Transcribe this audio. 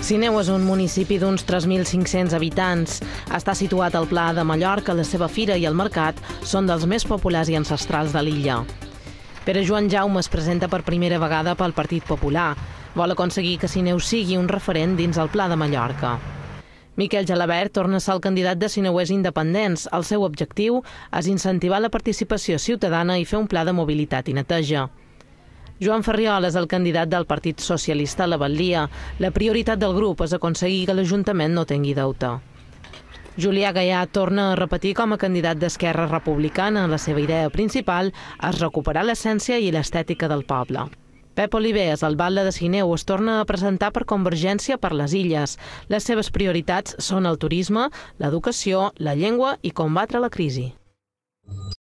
Sineu és un municipi d'uns 3.500 habitants. Està situat al Pla de Mallorca, la seva fira i el mercat són dels més populars i ancestrals de l'illa. Pere Joan Jaume es presenta per primera vegada pel Partit Popular. Vol aconseguir que Sineu sigui un referent dins el Pla de Mallorca. Miquel Gelabert torna a ser el candidat de sineuers independents. El seu objectiu és incentivar la participació ciutadana i fer un pla de mobilitat i neteja. Joan Ferriol és el candidat del Partit Socialista a la Batllia. La prioritat del grup és aconseguir que l'Ajuntament no tingui deute. Julià Gaià torna a repetir com a candidat d'Esquerra Republicana. La seva idea principal és recuperar l'essència i l'estètica del poble. Pep Oliver, el batlle de Sineu, es torna a presentar per Convergència per les Illes. Les seves prioritats són el turisme, l'educació, la llengua i combatre la crisi.